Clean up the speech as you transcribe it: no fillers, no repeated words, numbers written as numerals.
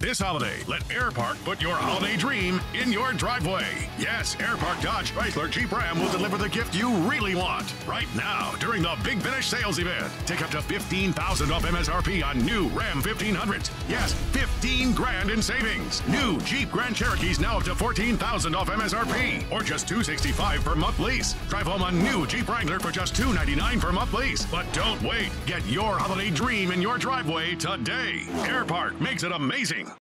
This holiday, let Air Park put your holiday dream in your driveway. Yes, Air Park Dodge Chrysler Jeep Ram will deliver the gift you really want. Right now, during the Big Finish sales event, take up to $15,000 off MSRP on new Ram 1500s. Yes, 15 grand in savings. New Jeep Grand Cherokees now up to $14,000 off MSRP, or just $265 per month lease. Drive home a new Jeep Wrangler for just $299 per month lease. But don't wait. Get your holiday dream in your driveway today. Air Park makes it amazing.